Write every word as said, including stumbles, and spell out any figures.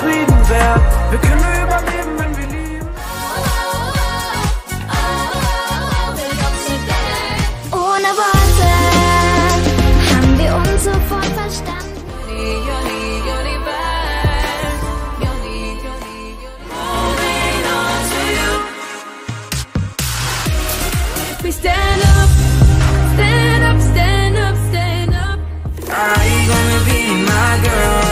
zufrieden wär. Wir können nur überleben, wenn wir lieben. Ohne Worte haben wir uns sofort verstanden. We stand up, stand up, stand up, stand up. Are you gonna be my girl?